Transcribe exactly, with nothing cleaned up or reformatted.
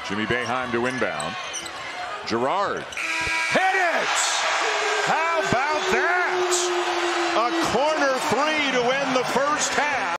Jimmy Boeheim to inbound. Girard. Hit it! How about that? A corner three to end the first half.